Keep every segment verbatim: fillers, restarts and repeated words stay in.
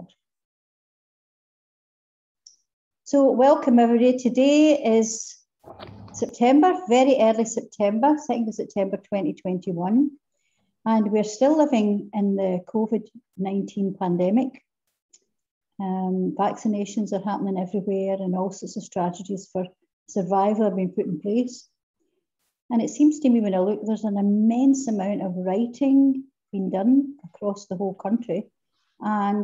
country. So welcome everybody. Today is September, very early September, second of September twenty twenty-one. And we're still living in the COVID nineteen pandemic. Um, vaccinations are happening everywhere and all sorts of strategies for survival have been put in place. And it seems to me when I look, there's an immense amount of writing being done across the whole country. And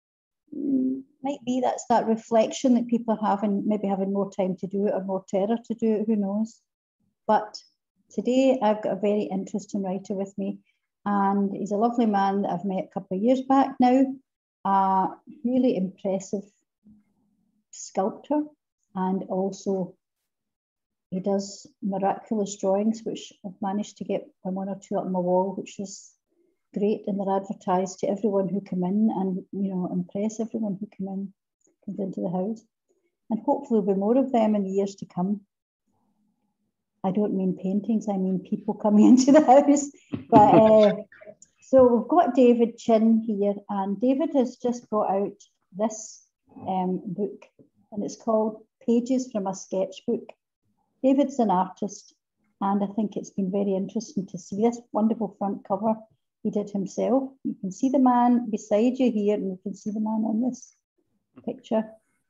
might be that's that reflection that people are having, maybe having more time to do it or more terror to do it, who knows. But today I've got a very interesting writer with me, and he's a lovely man that I've met a couple of years back now, a really impressive sculptor, and also he does miraculous drawings, which I've managed to get one or two up on my wall, which is great, and they're advertised to everyone who come in, and you know, impress everyone who come in, comes into the house. And hopefully there'll be more of them in the years to come. I don't mean paintings, I mean people coming into the house. But uh, so we've got David Chinn here, and David has just brought out this um, book, and it's called Pages from a Sketchbook. David's an artist, and I think it's been very interesting to see this wonderful front cover he did himself. You can see the man beside you here, and you can see the man on this picture.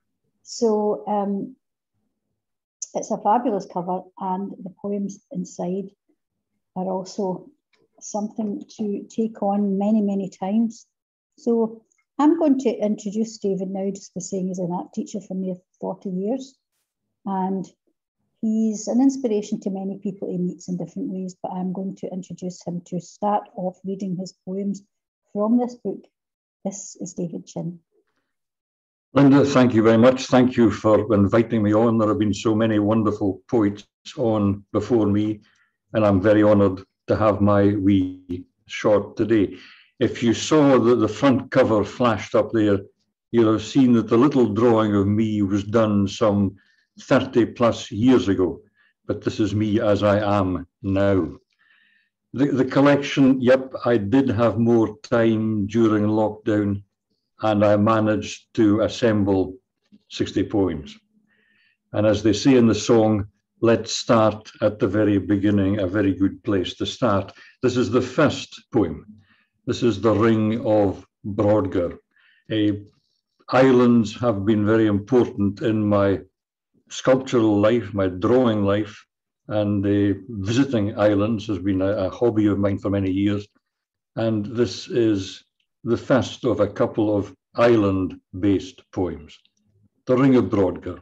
So um, it's a fabulous cover, and the poems inside are also something to take on many, many times. So I'm going to introduce David now just by saying he's an art teacher for near forty years, and he's an inspiration to many people he meets in different ways, but I'm going to introduce him to start off reading his poems from this book. This is David Chinn. Linda, thank you very much. Thank you for inviting me on. There have been so many wonderful poets on before me, and I'm very honoured to have my wee short today. If you saw that the front cover flashed up there, you'll have seen that the little drawing of me was done some thirty plus years ago, but this is me as I am now. The, the collection, yep, I did have more time during lockdown, and I managed to assemble sixty poems. And as they say in the song, let's start at the very beginning, a very good place to start. This is the first poem. This is The Ring of Brodgar. Uh, islands have been very important in my sculptural life, my drawing life, and uh, visiting islands has been a, a hobby of mine for many years. And this is the first of a couple of island-based poems. The Ring of Brodgar.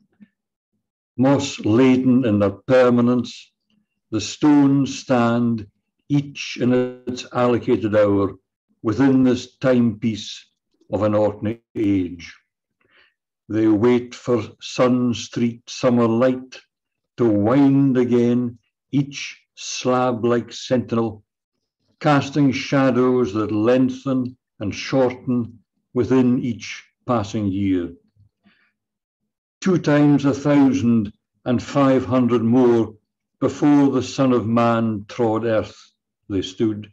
Moss-laden in their permanence, the stones stand, each in its allocated hour, within this timepiece of an ordinary age. They wait for sun-streaked summer light to wind again, each slab-like sentinel, casting shadows that lengthen and shorten within each passing year. Two times a thousand and five hundred more before the Son of Man trod earth they stood.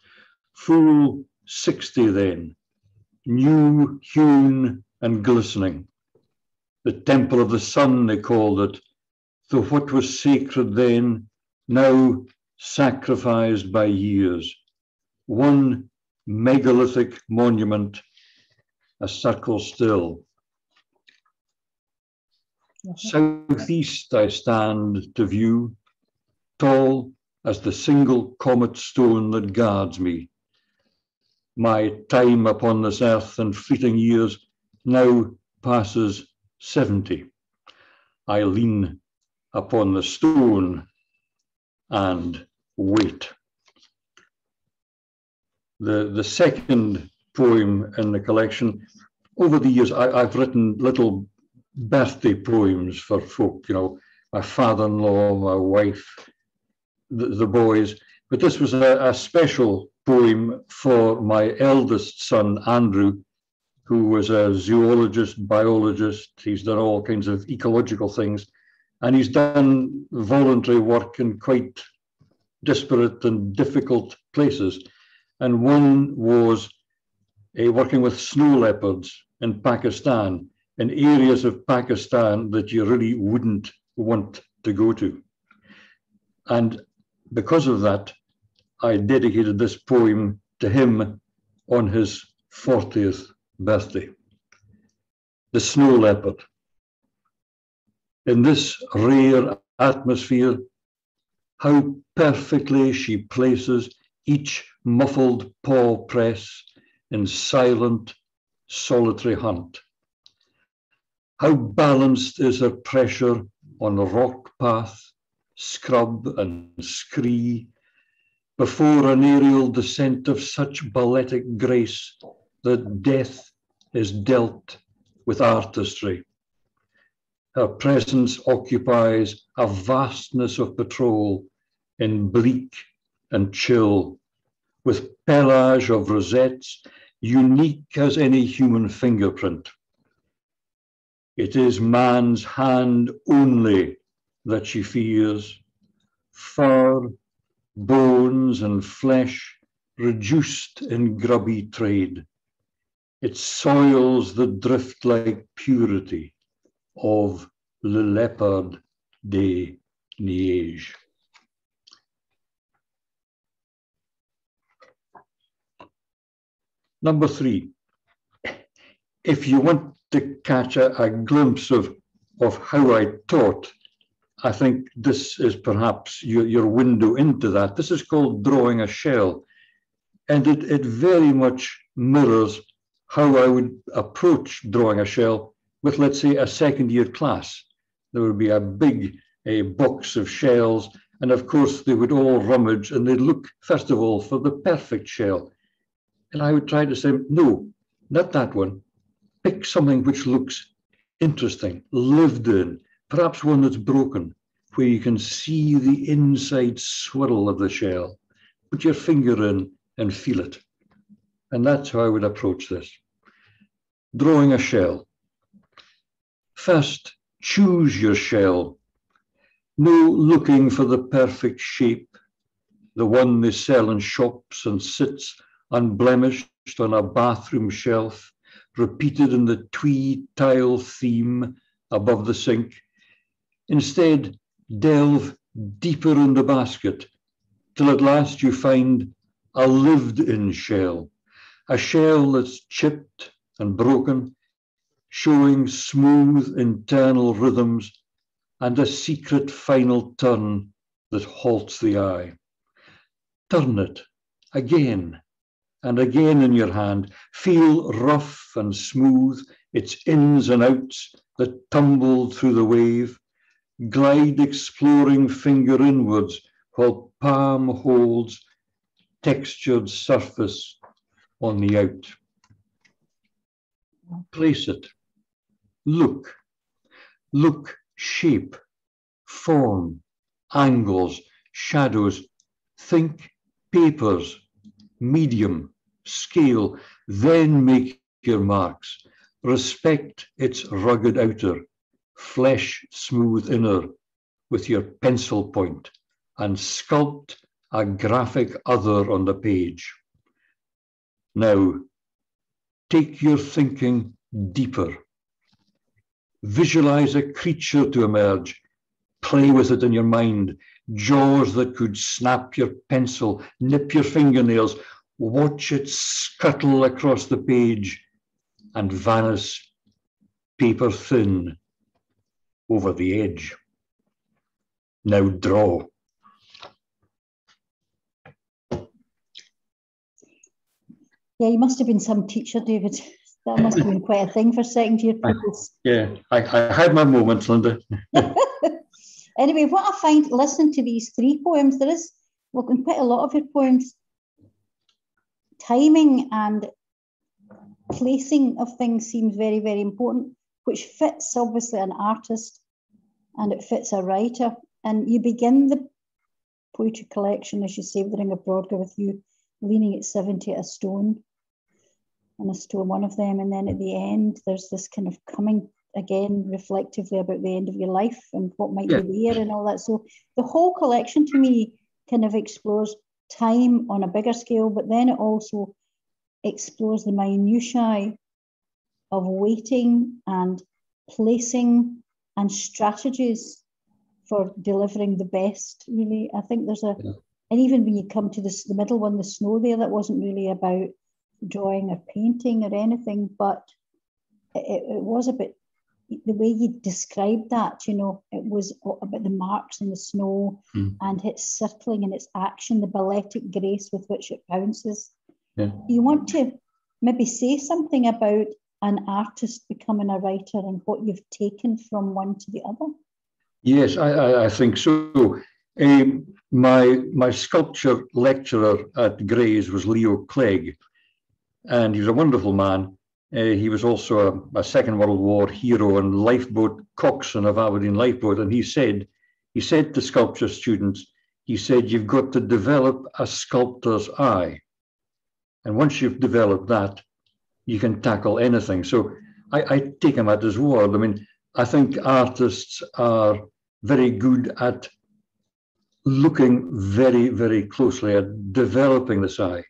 Full sixty then, new hewn and glistening. The temple of the sun, they called it, though what was sacred then, now sacrificed by years. One megalithic monument, a circle still. Southeast I stand to view, tall as the single comet stone that guards me. My time upon this earth and fleeting years now passes seventy. I lean upon the stone and wait. The, the second poem in the collection, over the years I, I've written little birthday poems for folk, you know, my father-in-law, my wife, the, the boys, but this was a, a special poem for my eldest son, Andrew, who was a zoologist, biologist. He's done all kinds of ecological things, and he's done voluntary work in quite disparate and difficult places. And one was uh, working with snow leopards in Pakistan, in areas of Pakistan that you really wouldn't want to go to. And because of that, I dedicated this poem to him on his fortieth birthday. The Snow Leopard. In this rare atmosphere, how perfectly she places each muffled paw press in silent, solitary hunt. How balanced is her pressure on rock path, scrub and scree, before an aerial descent of such balletic grace that death is dealt with artistry. Her presence occupies a vastness of patrol in bleak and chill, with pelage of rosettes unique as any human fingerprint. It is man's hand only that she fears, fur, bones and flesh reduced in grubby trade. It soils the drift-like purity of Le Leopard de Neige. Number three, if you want to catch a, a glimpse of, of how I taught, I think this is perhaps your, your window into that. This is called Drawing a Shell, and it, it very much mirrors how I would approach drawing a shell with, let's say, a second year class. There would be a big a box of shells, and of course they would all rummage and they'd look, first of all, for the perfect shell. And I would try to say, no, not that one. Pick something which looks interesting, lived in, perhaps one that's broken, where you can see the inside swirl of the shell. Put your finger in and feel it. And that's how I would approach this. Drawing a shell. First, choose your shell. No looking for the perfect shape, the one they sell in shops and sits unblemished on a bathroom shelf, repeated in the twee tile theme above the sink. Instead, delve deeper in the basket till at last you find a lived-in shell, a shell that's chipped and broken, showing smooth internal rhythms and a secret final turn that halts the eye. Turn it again and again in your hand. Feel rough and smooth, its ins and outs that tumbled through the wave. Glide exploring finger inwards while palm holds textured surface on the out. Place it. Look. Look shape, form, angles, shadows. Think papers, medium, scale. Then make your marks. Respect its rugged outer, flesh smooth inner with your pencil point, and sculpt a graphic other on the page. Now, take your thinking deeper. Visualize a creature to emerge. Play with it in your mind. Jaws that could snap your pencil, nip your fingernails. Watch it scuttle across the page and vanish paper thin over the edge. Now draw. Yeah, you must have been some teacher, David. That must have been quite a thing for second year pupils. Yeah, I, I had my moments, Linda. Anyway, what I find listening to these three poems, there is, well, in quite a lot of your poems, timing and placing of things seems very, very important, which fits obviously an artist and it fits a writer. And you begin the poetry collection, as you say, with the Ring of Brodgar, with you leaning at seventy at a stone, and a stone, one of them. And then at the end, there's this kind of coming again reflectively about the end of your life and what might yeah. be there and all that. So the whole collection to me kind of explores time on a bigger scale, but then it also explores the minutiae of weighting and placing and strategies for delivering the best, really. I think there's a, yeah. And even when you come to this, the middle one, the snow there, that wasn't really about drawing or painting or anything, but it, it was a bit, the way you described that, you know, it was about the marks in the snow mm. and its circling and its action, the balletic grace with which it bounces. Yeah. You want to maybe say something about an artist becoming a writer and what you've taken from one to the other? Yes, I, I, I think so. Um, my, my sculpture lecturer at Gray's was Leo Clegg, and he was a wonderful man. Uh, he was also a, a Second World War hero and lifeboat coxswain of Aberdeen Lifeboat. And he said, he said to sculpture students, he said, you've got to develop a sculptor's eye. And once you've developed that, you can tackle anything. So I, I take him at his word. I mean, I think artists are very good at looking very, very closely at developing this eye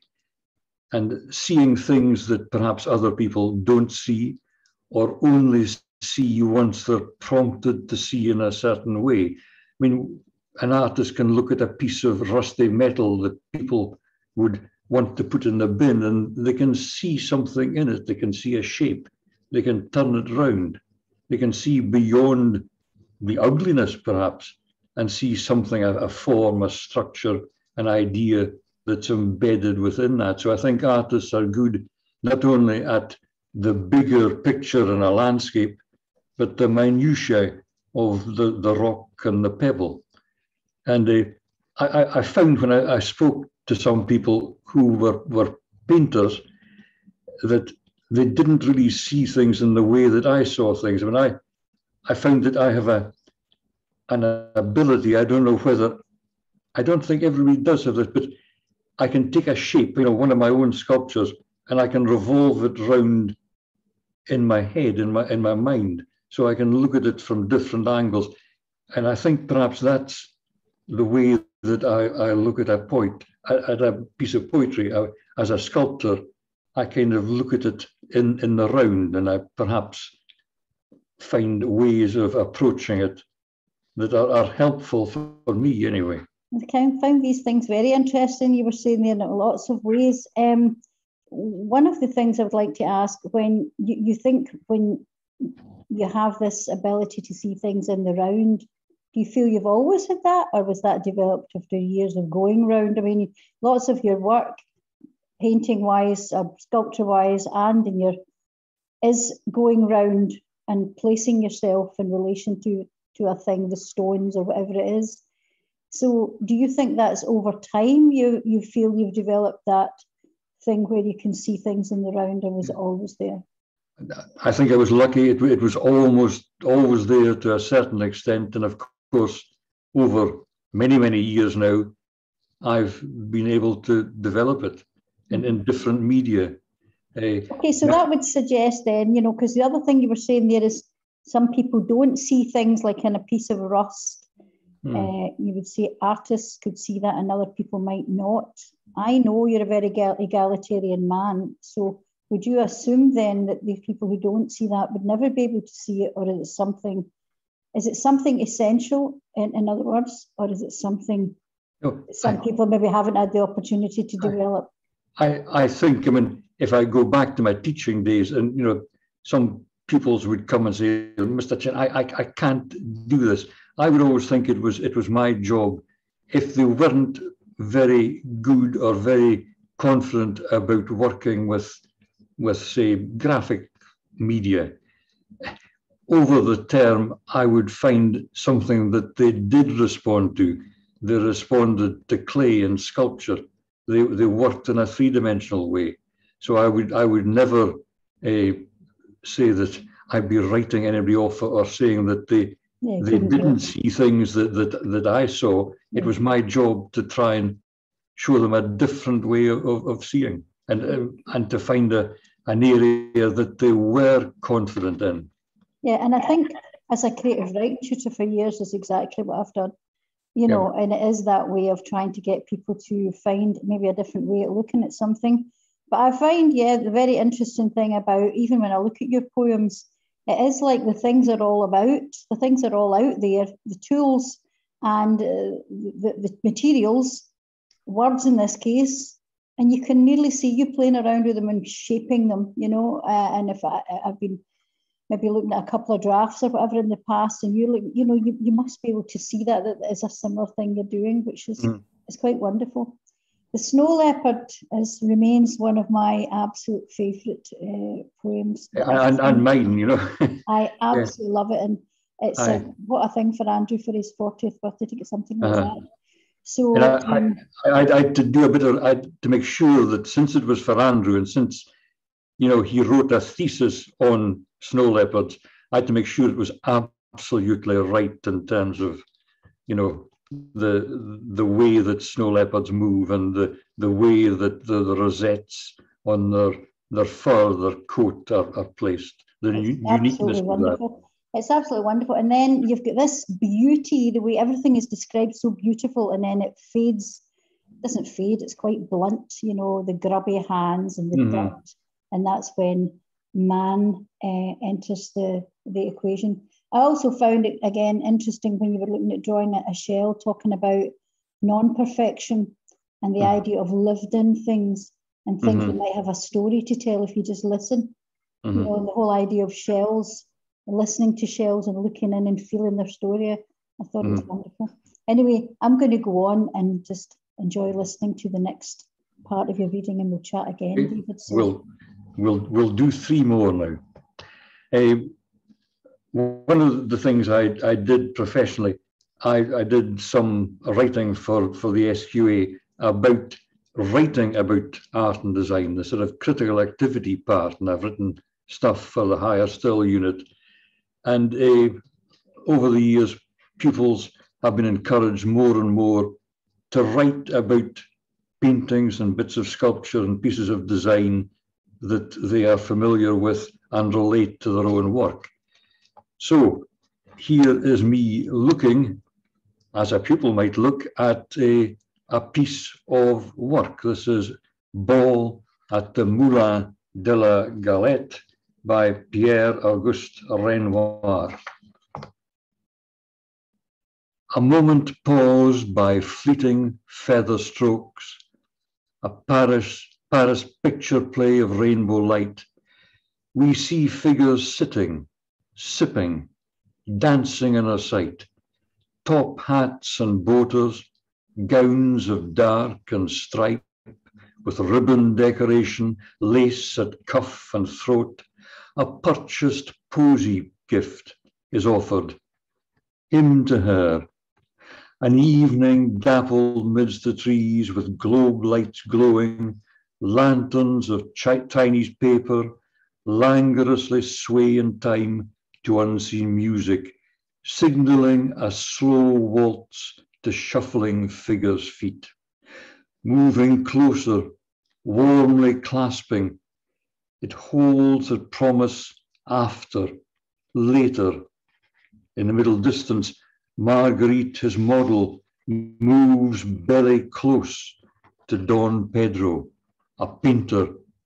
and seeing things that perhaps other people don't see or only see once they're prompted to see in a certain way. I mean, an artist can look at a piece of rusty metal that people would want to put in the bin and they can see something in it. They can see a shape. They can turn it round. They can see beyond the ugliness, perhaps, and see something, a, a form, a structure, an idea that's embedded within that. So I think artists are good not only at the bigger picture in a landscape, but the minutiae of the, the rock and the pebble. And uh, I, I found when I, I spoke to some people who were, were painters that they didn't really see things in the way that I saw things. I mean, I, I found that I have a, an ability, I don't know whether, I don't think everybody does have this, but I can take a shape, you know, one of my own sculptures, and I can revolve it round in my head, in my in my mind, so I can look at it from different angles. And I think perhaps that's the way that I, I look at a point, at, at a piece of poetry. I, as a sculptor, I kind of look at it in, in the round, and I perhaps find ways of approaching it that are, are helpful for, for me anyway. I found these things very interesting. You were saying there in lots of ways. Um, one of the things I would like to ask, when you, you think when you have this ability to see things in the round, do you feel you've always had that, or was that developed after years of going round? I mean, lots of your work, painting-wise, uh, sculpture-wise, and in your, is going round and placing yourself in relation to, to a thing, the stones or whatever it is. So do you think that's over time you, you feel you've developed that thing where you can see things in the round, or was it always there? I think I was lucky. It, it was almost always there to a certain extent. And of course, over many, many years now, I've been able to develop it in, in different media. Uh, okay, so that would suggest then, you know, because the other thing you were saying there is some people don't see things like in a piece of rust. Hmm. Uh, you would say artists could see that and other people might not. I know you're a very egalitarian man, so would you assume then that the people who don't see that would never be able to see it, or is it something, is it something essential, in, in other words, or is it something no, some I, people maybe haven't had the opportunity to develop? I, I think, I mean, if I go back to my teaching days, and, you know, some pupils would come and say, Mister Chinn, I, I, I can't do this. I would always think it was it was my job. If they weren't very good or very confident about working with, with say, graphic media, over the term, I would find something that they did respond to. They responded to clay and sculpture. They, they worked in a three-dimensional way. So I would I would never uh, say that I'd be writing anybody off or saying that they yeah, they didn't see things that, that that I saw. It was my job to try and show them a different way of, of seeing, and um, and to find a an area that they were confident in. Yeah, and I think as a creative writing tutor for years is exactly what I've done. You know, yeah. And it is that way of trying to get people to find maybe a different way of looking at something. But I find, yeah, the very interesting thing about, even when I look at your poems, it is like the things are all about, the things are all out there, the tools and uh, the, the materials, words in this case, and you can nearly see you playing around with them and shaping them, you know. Uh, and if I, I've been maybe looking at a couple of drafts or whatever in the past, and you look, you know, you, you must be able to see that that is a similar thing you're doing, which is mm. is quite wonderful. The Snow Leopard is remains one of my absolute favourite uh, poems. And, and mine, you know. I absolutely yeah. love it, and it's uh, what a thing for Andrew for his fortieth birthday to get something like uh-huh. that. So I, um, I, I, I had to do a bit of I had to make sure that since it was for Andrew, and since you know he wrote a thesis on snow leopards, I had to make sure it was absolutely right in terms of you know the the way that snow leopards move and the the way that the, the rosettes on their their fur, their coat are, are placed. The uniqueness of that. It's absolutely wonderful. And then you've got this beauty, the way everything is described so beautiful, and then it fades, it doesn't fade, it's quite blunt, you know, the grubby hands and the mm-hmm. dirt. And that's when man uh, enters the, the equation. I also found it, again, interesting when you were looking at drawing a shell, talking about non-perfection and the mm-hmm. idea of lived-in things and things mm-hmm. that might have a story to tell if you just listen. Mm-hmm. You know, and the whole idea of shells, listening to shells and looking in and feeling their story. I thought mm. it was wonderful. Anyway, I'm going to go on and just enjoy listening to the next part of your reading, and we'll chat again, okay. David. So. We'll, we'll, we'll do three more now. Uh, one of the things I, I did professionally, I, I did some writing for, for the S Q A about writing about art and design, the sort of critical activity part, and I've written stuff for the Higher Still unit. And uh, over the years, pupils have been encouraged more and more to write about paintings and bits of sculpture and pieces of design that they are familiar with and relate to their own work. So here is me looking, as a pupil might look, at a, a piece of work. This is Ball at the Moulin de la Galette by Pierre-Auguste Renoir. A moment paused by fleeting feather strokes, a Paris, Paris picture play of rainbow light. We see figures sitting, sipping, dancing in our sight, top hats and boaters, gowns of dark and stripe, with ribbon decoration, lace at cuff and throat. A purchased posy gift is offered, him to her. An evening dappled midst the trees with globe lights glowing, lanterns of Chinese paper languorously sway in time to unseen music, signalling a slow waltz to shuffling figures' feet. Moving closer, warmly clasping, it holds a promise after, later. In the middle distance, Marguerite, his model, moves belly close to Don Pedro, a painter.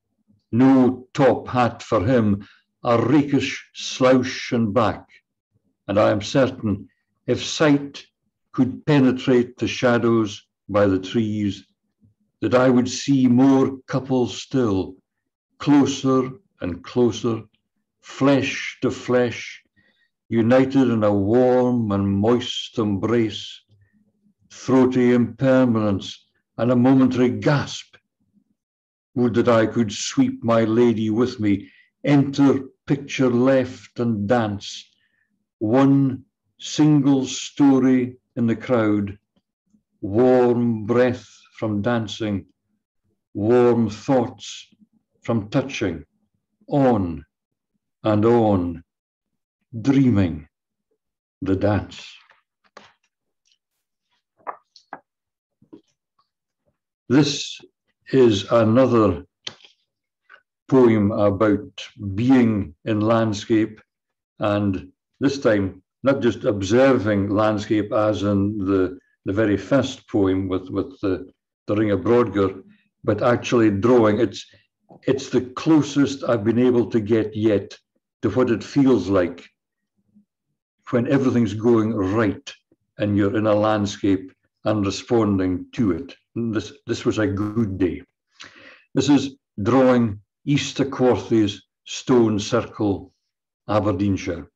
No top hat for him, a rakish slouch and back. And I am certain, if sight could penetrate the shadows by the trees, that I would see more couples still, closer and closer, flesh to flesh, united in a warm and moist embrace, throaty impermanence and a momentary gasp. Would that I could sweep my lady with me, enter picture left and dance, one single story in the crowd, warm breath from dancing, warm thoughts from touching, on and on, dreaming the dance. This is another poem about being in landscape, and this time not just observing landscape as in the, the very first poem with, with the, the Ring of Brodgar, but actually drawing. It's, it's the closest I've been able to get yet to what it feels like when everything's going right and you're in a landscape and responding to it. This, this was a good day. This is drawing East Acorthy's Stone Circle, Aberdeenshire.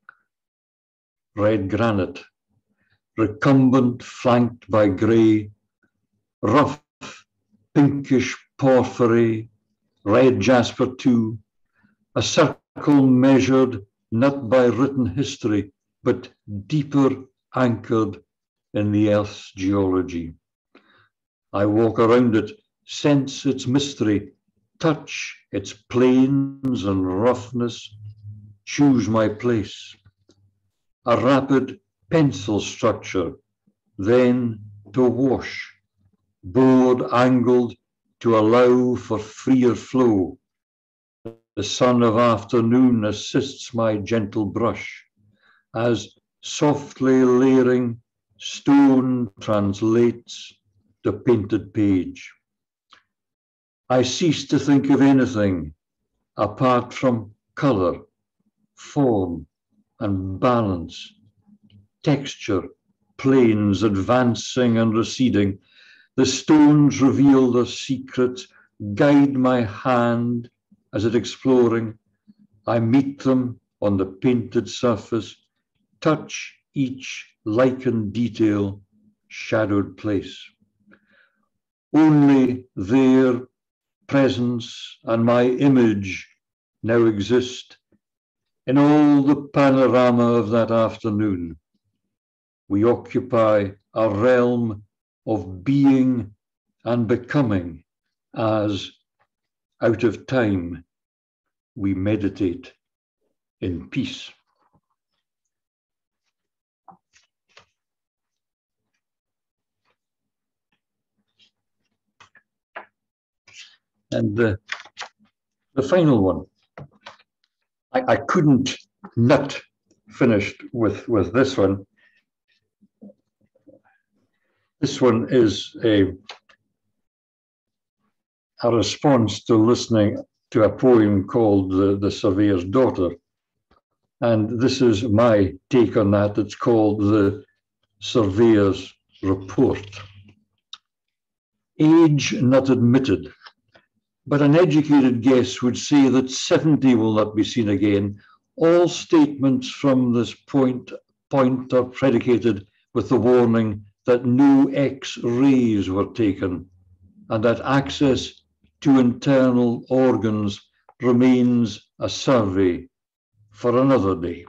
Red granite, recumbent, flanked by grey, rough, pinkish porphyry, red jasper too, a circle measured not by written history, but deeper anchored in the earth's geology. I walk around it, sense its mystery, touch its plains and roughness, choose my place. A rapid pencil structure, then to wash, board angled to allow for freer flow. The sun of afternoon assists my gentle brush, as softly layering stone translates the painted page. I cease to think of anything apart from colour, form, and balance, texture, planes advancing and receding. The stones reveal their secrets, guide my hand as it exploring. I meet them on the painted surface, touch each lichened detail, shadowed place. Only their presence and my image now exist in all the panorama of that afternoon. We occupy a realm of being and becoming as, out of time, we meditate in peace. And the, the final one, I, I couldn't not finish with, with this one. This one is a, a response to listening to a poem called The, the Surveyor's Daughter. And this is my take on that. It's called The Surveyor's Report. Age not admitted, but an educated guess would say that seventy will not be seen again. All statements from this point, point are predicated with the warning that no X-rays were taken and that access to internal organs remains a survey for another day.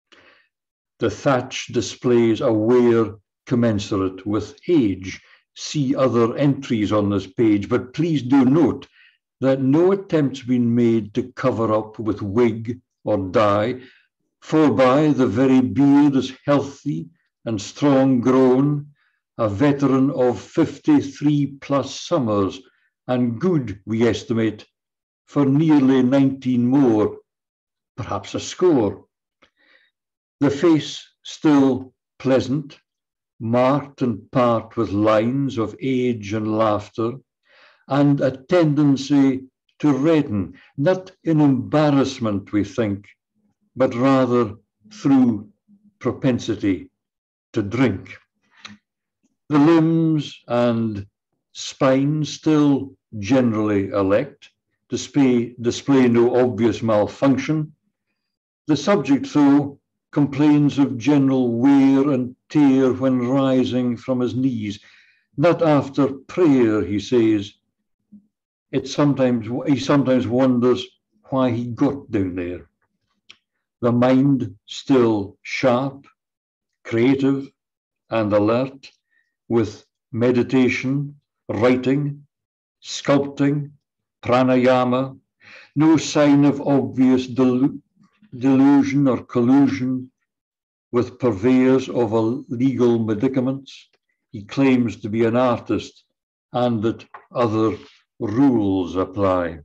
The thatch displays a wear commensurate with age. See other entries on this page, but please do note that no attempt's been made to cover up with wig or dye, forby the very beard is healthy and strong grown, a veteran of fifty-three plus summers, and good, we estimate, for nearly nineteen more, perhaps a score. The face still pleasant, marked in part with lines of age and laughter, and a tendency to redden, not in embarrassment, we think, but rather through propensity to drink. The limbs and spine still generally erect, display, display no obvious malfunction. The subject, though, complains of general wear and tear when rising from his knees. Not after prayer, he says. It sometimes, he sometimes wonders why he got down there. The mind still sharp, creative, and alert, with meditation, writing, sculpting, pranayama, no sign of obvious delu delusion or collusion with purveyors of illegal medicaments. He claims to be an artist and that other rules apply.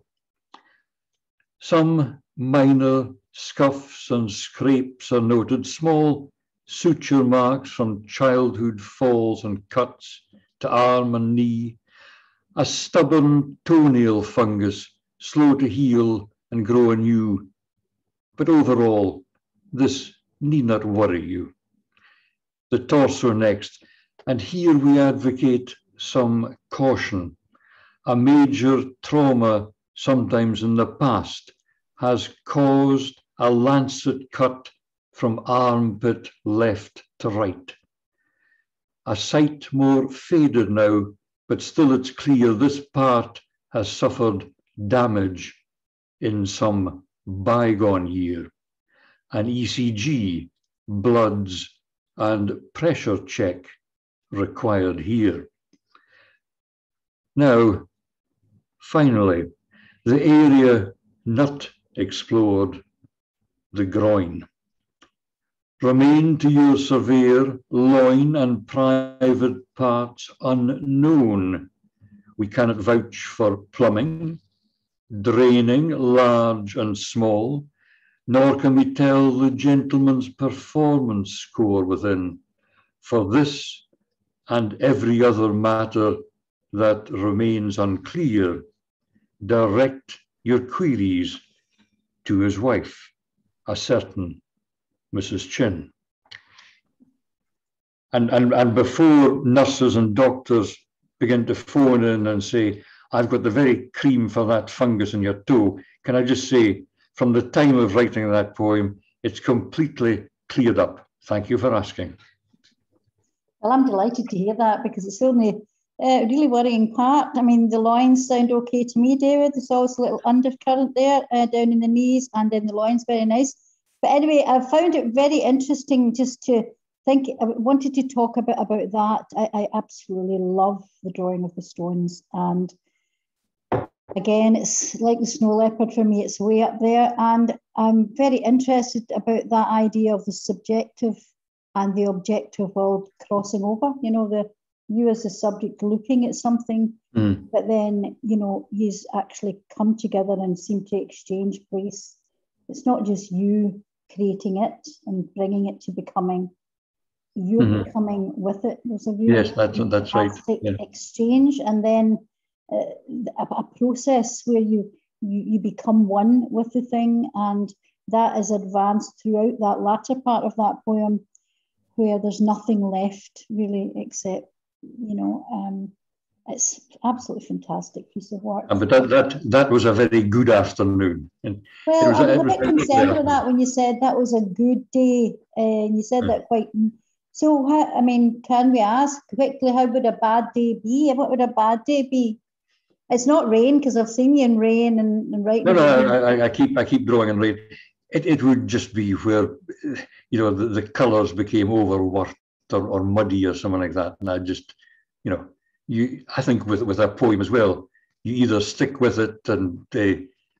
Some minor scuffs and scrapes are noted, small suture marks from childhood falls and cuts to arm and knee, a stubborn toenail fungus slow to heal and grow anew. But overall, this need not worry you. The torso next, and here we advocate some caution. A major trauma, sometimes in the past, has caused a lancet cut from armpit left to right. A sight more faded now, but still it's clear this part has suffered damage in some bygone year. An E C G, bloods, and pressure check required here. Now, finally, the area not explored, the groin. Remain to your surveyor loin and private parts unknown. We cannot vouch for plumbing, draining large and small, nor can we tell the gentleman's performance score within. For this and every other matter that remains unclear, direct your queries to his wife, a certain Missus Chinn. And, and, and before nurses and doctors begin to phone in and say, I've got the very cream for that fungus in your toe, can I just say, from the time of writing that poem, it's completely cleared up. Thank you for asking. Well, I'm delighted to hear that, because it's only a really worrying part. I mean, the loins sound okay to me, David. There's always a little undercurrent there, uh, down in the knees, and then the loins, very nice. But anyway, I found it very interesting just to think, I wanted to talk about, about that. I, I absolutely love the drawing of the stones. And again, it's like the snow leopard for me, it's way up there. And I'm very interested about that idea of the subjective and the objective all crossing over. You know, the you as the subject looking at something, mm. but then, you know, he's actually come together and seem to exchange place. It's not just you creating it and bringing it to becoming, you're mm-hmm. becoming with it. There's a really yes, that's, that's right. Yeah. exchange, and then uh, a, a process where you, you you become one with the thing, and that is advanced throughout that latter part of that poem, where there's nothing left really except, you know, um, it's absolutely fantastic piece of work. But that that that was a very good afternoon. And well, was, I was a was bit concerned with that when you said that was a good day, uh, and you said mm. that quite. So, how, I mean, can we ask quickly, how would a bad day be? What would a bad day be? It's not rain, because I've seen you in rain and, and right. No, no, I, I keep I keep drawing in rain. It it would just be where, you know, the, the colours became overworked or, or muddy or something like that, and I just, you know. You, I think with with a poem as well, you either stick with it and uh,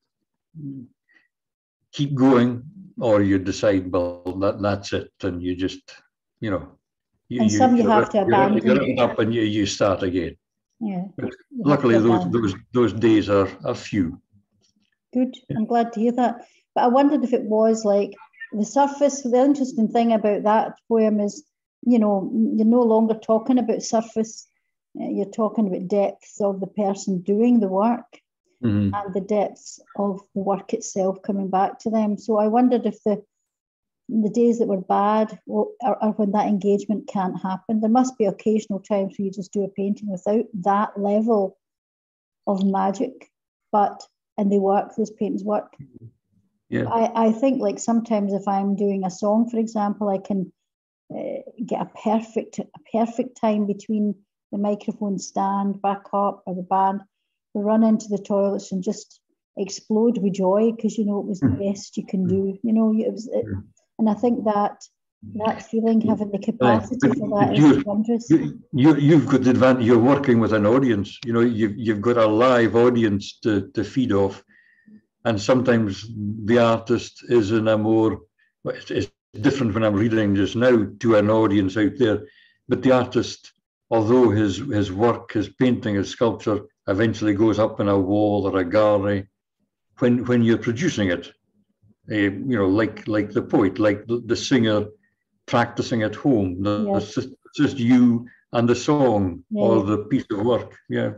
keep going, or you decide, well, that that's it, and you just, you know, you, and some you, you have to abandon. You wrap up and you, you start again. Yeah. Luckily, those those those days are are few. Good. Yeah. I'm glad to hear that. But I wondered if it was like the surface. The interesting thing about that poem is, you know, you're no longer talking about surface. You're talking about depths of the person doing the work, mm-hmm. and the depths of the work itself coming back to them. So I wondered if the the days that were bad, or, or when that engagement can't happen, there must be occasional times where you just do a painting without that level of magic, but and they work, those paintings work. Yeah. I, I think like sometimes if I'm doing a song, for example, I can uh, get a perfect a perfect time between the microphone stand, back up, or the band, we run into the toilets and just explode with joy, because, you know, it was the best you can do. You know, it was, it, and I think that that feeling, having the capacity uh, for that is wondrous. You, you, you've got the advantage, you're working with an audience, you know, you've, you've got a live audience to, to feed off. And sometimes the artist is in a more, it's, it's different when I'm reading just now to an audience out there, but the artist, although his, his work, his painting, his sculpture eventually goes up in a wall or a gallery, when, when you're producing it, uh, you know, like, like the poet, like the, the singer practicing at home, the, yes. it's, just, it's just you and the song, yeah, or the piece of work, yeah.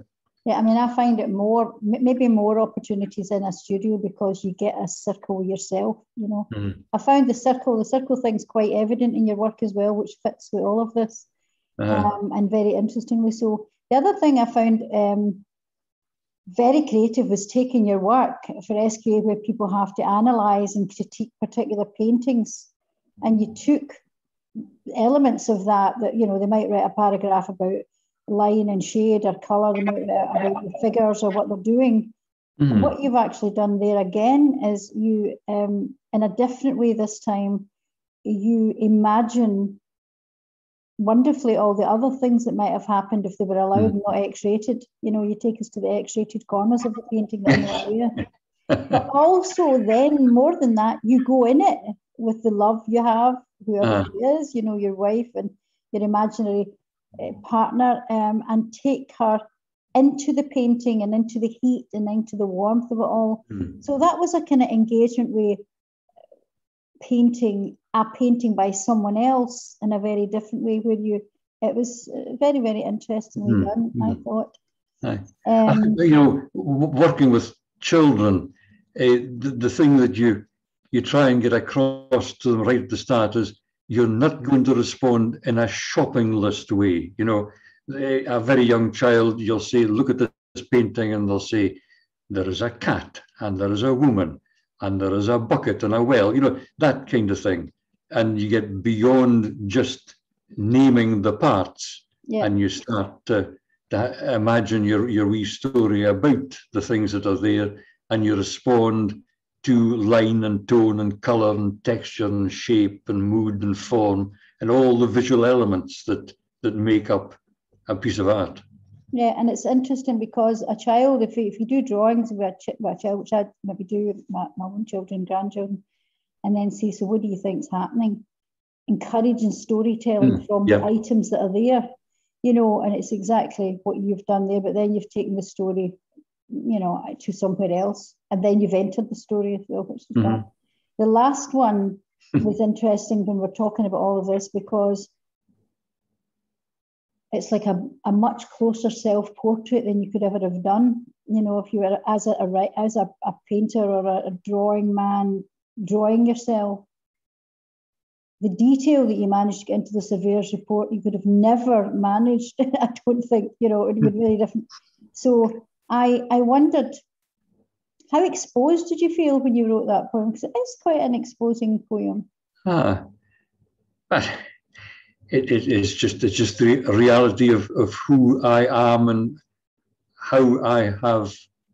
Yeah, I mean, I find it more, maybe more opportunities in a studio because you get a circle yourself, you know. Mm. I found the circle, the circle thing's quite evident in your work as well, which fits with all of this, Uh-huh. um, and very interestingly so. The other thing I found um, very creative was taking your work for S Q A, where people have to analyse and critique particular paintings, and you took elements of that, that, you know, they might write a paragraph about line and shade or colour, they might write about the figures or what they're doing. Mm. And what you've actually done there again is you, um, in a different way this time, you imagine wonderfully all the other things that might have happened if they were allowed Mm. not X-rated. You know, you take us to the X-rated corners of the painting that are not there. But also then, more than that, you go in it with the love you have, whoever Uh. it is, you know, your wife and your imaginary uh, partner, um, and take her into the painting and into the heat and into the warmth of it all. Mm. So that was a kind of engagement with painting, a painting by someone else in a very different way, where you, it was very, very interestingly Mm. done, Mm. I thought. Aye. Um, I think, you know, w- working with children, uh, the, the thing that you you try and get across to them right at the start is you're not going to respond in a shopping list way. You know, a, a very young child, you'll say, look at this painting, and they'll say, there is a cat, and there is a woman, and there is a bucket and a well, you know, that kind of thing. And you get beyond just naming the parts, yeah. and you start to, to imagine your, your wee story about the things that are there, and you respond to line and tone and colour and texture and shape and mood and form and all the visual elements that, that make up a piece of art. Yeah, and it's interesting because a child, if you, if you do drawings with a, ch- with a child, which I maybe do with my, my own children, grandchildren, and then say, so what do you think's happening? Encouraging storytelling Mm, from yeah. the items that are there, you know, and it's exactly what you've done there, but then you've taken the story, you know, to somewhere else, and then you've entered the story as well, which is Mhm. fun. The last one was interesting when we're talking about all of this, because it's like a, a much closer self-portrait than you could ever have done. You know, if you were as a, a as a, a painter or a, a drawing man drawing yourself, the detail that you managed to get into the surveyor's report, you could have never managed. I don't think, you know, it would be very different. So I I wondered, how exposed did you feel when you wrote that poem? Because it is quite an exposing poem. Ah, it, it, it's just it's just the reality of, of who I am and how I have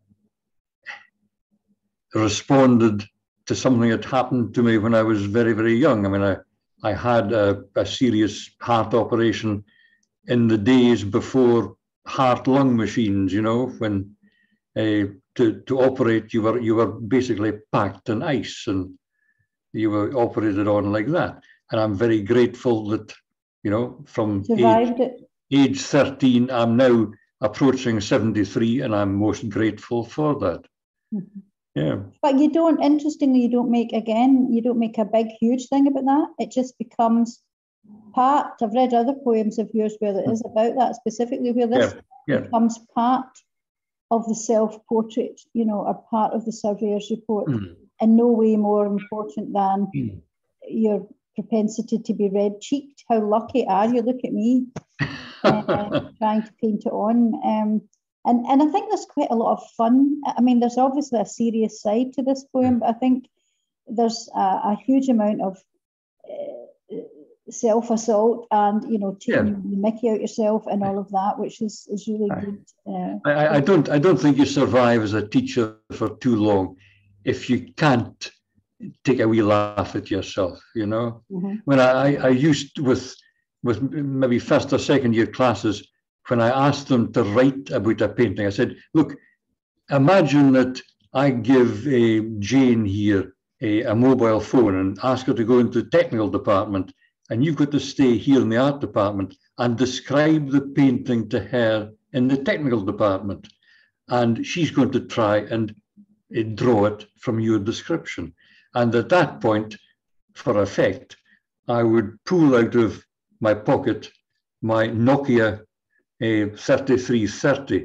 responded to something that happened to me when I was very, very young. I mean, I, I had a, a serious heart operation in the days before heart-lung machines, you know, when uh, to, to operate, you were, you were basically packed in ice and you were operated on like that. And I'm very grateful that, you know, from age, age thirteen, I'm now approaching seventy-three, and I'm most grateful for that. Mm-hmm. Yeah. But you don't, interestingly, you don't make, again, you don't make a big, huge thing about that. It just becomes part. I've read other poems of yours where it is about that specifically, where this yeah, yeah. becomes part of the self-portrait, you know, or part of the surveyor's report, mm. in no way more important than mm. your propensity to be red-cheeked. How lucky are you? Look at me, uh, trying to paint it on. Um, and, and I think there's quite a lot of fun. I mean, there's obviously a serious side to this poem, but I think there's a, a huge amount of uh, self-assault and, you know, taking yeah. the mickey out yourself and all of that, which is, is really I, good. Uh, I, I don't I don't think you survive as a teacher for too long if you can't take a wee laugh at yourself, you know. Mm-hmm. When I, I used with with maybe first or second year classes, when I asked them to write about a painting, I said, look, imagine that I give a Jane here a, a mobile phone and ask her to go into the technical department, and you've got to stay here in the art department and describe the painting to her in the technical department. And she's going to try and uh, draw it from your description. And at that point, for effect, I would pull out of my pocket my Nokia uh, thirty-three thirty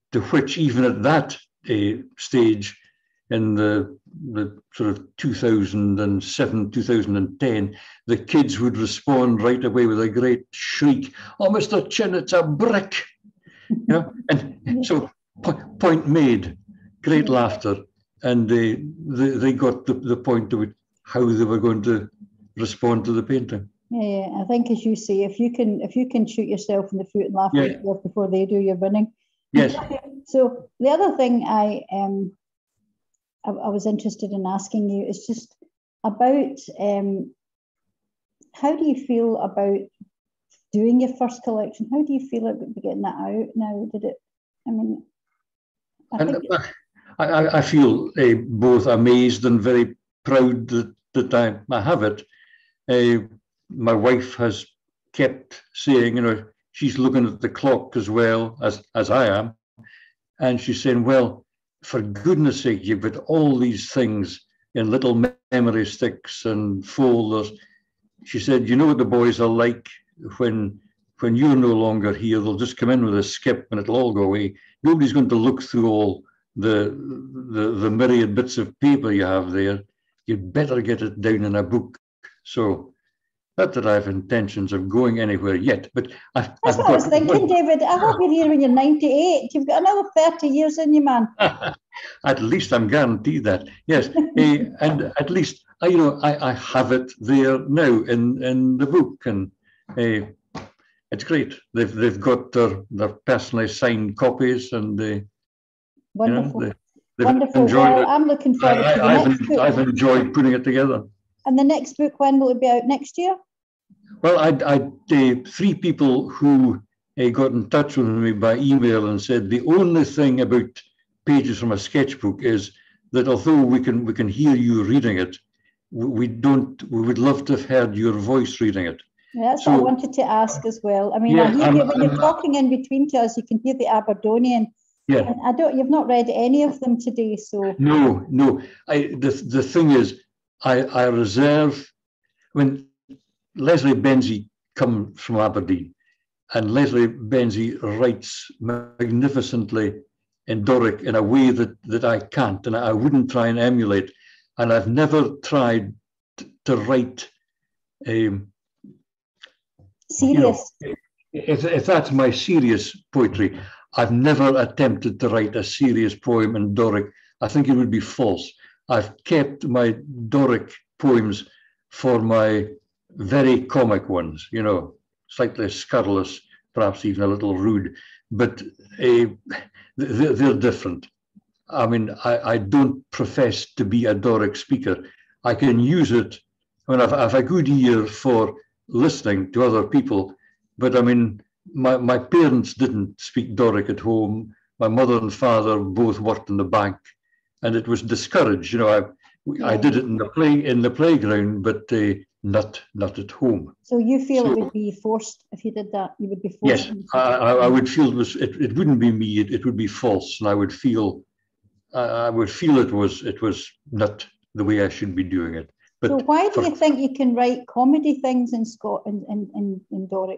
to which even at that uh, stage, in the, the sort of two thousand seven, two thousand ten, the kids would respond right away with a great shriek, "Oh, Mister Chinn, it's a brick!" You know, and so po- point made, great laughter, and they they, they got the, the point of it, how they were going to respond to the painting. Yeah, I think, as you say, if you can if you can shoot yourself in the foot and laugh Yeah. at yourself before they do, you're winning. Yes. So the other thing I um I, I was interested in asking you is just about um how do you feel about doing your first collection? How do you feel about getting that out now? Did it? I mean, I And think I, I feel uh, both amazed and very proud that, that I, I have it. Uh, my wife has kept saying, you know, she's looking at the clock as well as, as I am. And she's saying, well, for goodness sake, you've got all these things in little memory sticks and folders. She said, you know what the boys are like when when you're no longer here, they'll just come in with a skip and it'll all go away. Nobody's going to look through all the, the, the myriad bits of paper you have there. You'd better get it down in a book. So not that I have intentions of going anywhere yet, but I, that's I've what I was got thinking, one. David. I hope you're here when you're ninety-eight. You've got another thirty years in you, man. At least I'm guaranteed that. Yes, uh, and at least I, you know, I, I have it there now in, in the book, and uh, it's great. They've they've got their their personally signed copies, and they, Wonderful, you know, they, wonderful. enjoyed Well, it. I'm looking forward I, to the I, I've, next book. I've enjoyed putting it together. And the next book, when will it be out? Next year? Well, I, I uh, three people who uh, got in touch with me by email and said the only thing about Pages from a Sketchbook is that although we can we can hear you reading it, we don't. We would love to have heard your voice reading it. Yeah, that's So, what I wanted to ask as well. I mean, yeah, I hear I'm, you when I'm, you're talking in between to us. You can hear the Aberdonian. Yeah. And I don't. You've not read any of them today, so No, no. I the the thing is, I I reserve when Leslie Benzie comes from Aberdeen, and Leslie Benzie writes magnificently in Doric in a way that that I can't, and I wouldn't try and emulate. And I've never tried t- to write. Um, serious. You know, if if that's my serious poetry, I've never attempted to write a serious poem in Doric. I think it would be false. I've kept my Doric poems for my very comic ones, you know, slightly scurrilous, perhaps even a little rude, but uh, they're, they're different. I mean, I, I don't profess to be a Doric speaker. I can use it. I mean, I've, I've a good ear for listening to other people, but I mean, my, my parents didn't speak Doric at home. My mother and father both worked in the bank, and it was discouraged. You know, I I Yeah. did it in the play in the playground, but uh, not not at home. So you feel So- it would be forced if you did that? You would be forced. Yes, into I, it. I I would feel it was it, it wouldn't be me. It, it would be false, and I would feel I, I would feel it was it was not the way I should be doing it. But So why do for- you think you can write comedy things in Scotland in, in, in Doric?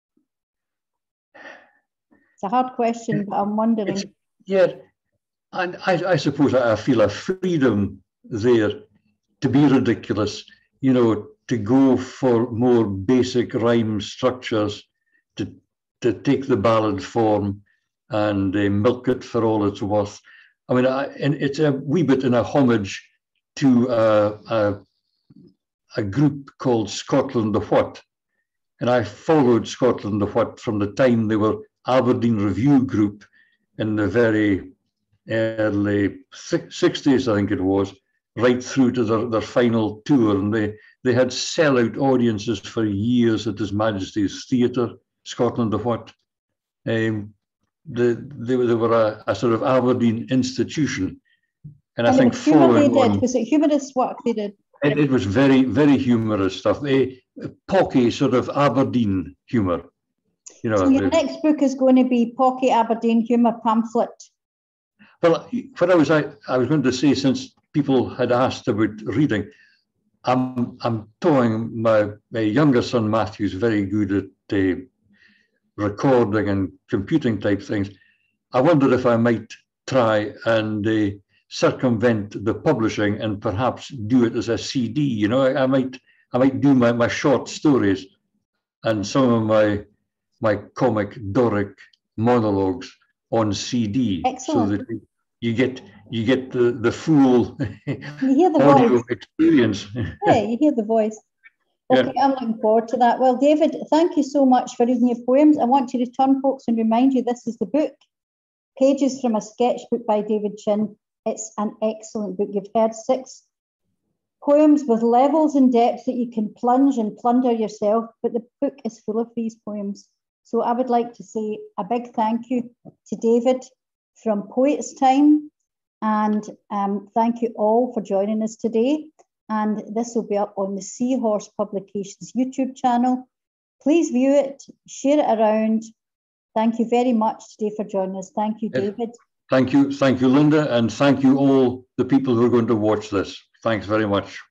It's a hard question, but I'm wondering. It's, yeah, and I, I suppose I feel a freedom there to be ridiculous, you know, to go for more basic rhyme structures, to to take the ballad form and uh, milk it for all it's worth. I mean, I, and it's a wee bit in a homage to uh, a, a group called Scotland the What. And I followed Scotland the What from the time they were Aberdeen Review Group in the very early sixties, I think it was, right through to their, their final tour. And they, they had sellout audiences for years at His Majesty's Theatre, Scotland the What. Um, they, they, they were a, a sort of Aberdeen institution. And I And think the humour they following did, on, was it humorous work they did? it, it was very, very humorous stuff. A pocky sort of Aberdeen humour. You know, So your the, next book is going to be Pocky Aberdeen Humour Pamphlet. well, what I was I, I was going to say, since people had asked about reading, I'm I'm toying. My, my younger son Matthew's very good at uh, recording and computing type things. I wondered if I might try and uh, circumvent the publishing and perhaps do it as a C D. You know, I, I might I might do my, my short stories and some of my my comic Doric monologues on C D. Excellent. So that you get you get the, the full you hear the audio voice. experience. Yeah, you hear the voice. Okay, yeah. I'm looking forward to that. Well, David, thank you so much for reading your poems. I want to return, folks, and remind you this is the book, Pages from a Sketchbook by David Chinn. It's an excellent book. You've heard six poems with levels and depth that you can plunge and plunder yourself, but the book is full of these poems. So I would like to say a big thank you to David from Poets Time, and um, thank you all for joining us today. And this will be up on the Seahorse Publications YouTube channel. Please view it, share it around. Thank you very much today for joining us. Thank you, David. Thank you. Thank you, Linda. And thank you all the people who are going to watch this. Thanks very much.